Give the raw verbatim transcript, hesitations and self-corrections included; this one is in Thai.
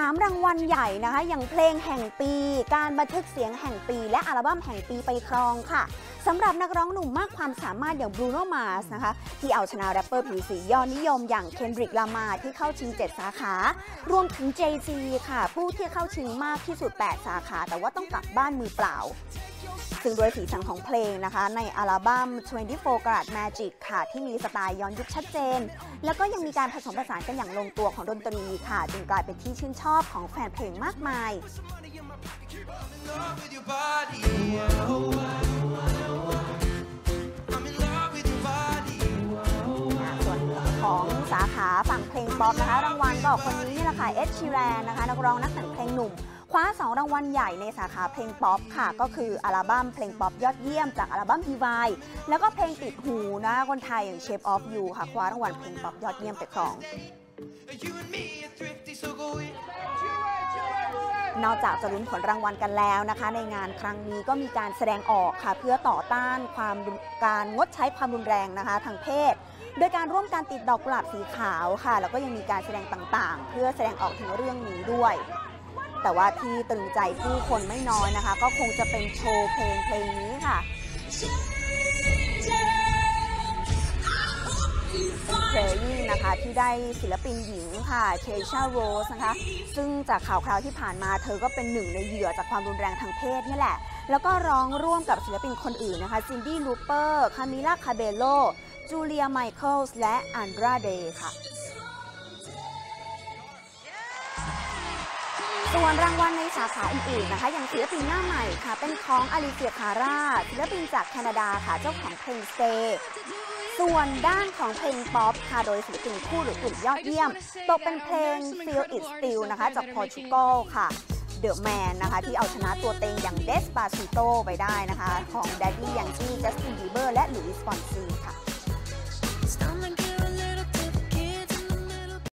ามรางวัลใหญ่นะคะอย่างเพลงแห่งปีการบันทึกเสียงแห่งปีและอัลบั้มแห่งปีไปครองค่ะสำหรับนักร้องหนุ่มมากความสามารถอย่างบรูโน มาร์สนะคะที่เอาชนะแรปเปอร์ผิวสียอดนิยมอย่างเคนดริก ลามาที่เข้าชิงเจ็ดสาขารวมถึง เจ ซี ค่ะผู้ที่เข้าชิงมากที่สุดแปดสาขาแต่ว่าต้องกลับบ้านมือเปล่าซึ่งโดยสีสันของเพลงนะคะในอัลบั้มยี่สิบสี่ Karat Magic ค่ะที่มีสไตล์ย้อนยุคชัดเจนแล้วก็ยังมีการผสมผสานกันอย่างลงตัวของดนตรีค่ะจึงกลายเป็นที่ชื่นชอบของแฟนเพลงมากมายส่วนของสาขาฝั่งเพลงป๊อปนะคะรางวัลก็คนนี้นี่แหละค่ะเอ็ด ชีแรนนะคะนักร้องนักแต่งเพลงหนุ่มคว้าสองรางวัลใหญ่ในสาขาเพลงป๊อปค่ะก็คืออัลบั้มเพลงป๊อปยอดเยี่ยมจากอัลบั้ม Divide แล้วก็เพลงติดหูนะคนไทยอย่าง Shape of You ค่ะคว้ารางวัลเพลงป๊อปยอดเยี่ยมไปครองนอกจากจะลุ้นผลรางวัลกันแล้วนะคะในงานครั้งนี้ก็มีการแสดงออกค่ะเพื่อต่อต้านความการงดใช้ความรุนแรงนะคะทางเพศโดยการร่วมการติดดอกกุหลาบสีขาวค่ะแล้วก็ยังมีการแสดงต่างๆเพื่อแสดงออกถึงเรื่องนี้ด้วยแต่ว่าที่ตรึงใจผู้คนไม่น้อยนะคะก็คงจะเป็นโชว์เพลงเพลงนี้ค่ะPraying นะคะที่ได้ศิลปินหญิงค่ะเคชาโรสนะคะซึ่งจากข่าวคราวที่ผ่านมาเธอก็เป็นหนึ่งในเหยื่อจากความรุนแรงทางเพศนี่แหละแล้วก็ร้องร่วมกับศิลปินคนอื่นนะคะซินดี้ลูเปอร์คามิล่าคาเบโลจูเลียไมเคิลส์และอันดราเดย์ค่ะส่วนรางวัลในสาขาอื่นๆนะคะอย่างศิลปินหน้าใหม่ค่ะเป็นของอลิเซียคาร่าศิลปินจากแคนาดาค่ะเจ้าของเพลง Stay ส่วนด้านของเพลงป๊อปค่ะโดยศิลปินคู่หรือกลุ่มยอดเยี่ยมตกเป็นเพลง Feel It Still นะคะจากโปรตุเกสค่ะ The Man นะคะที่เอาชนะตัวเต็งอย่าง Despacito ไปได้นะคะของ Daddy Yankee Justin Bieber และ Luis Fonsi ค่ะ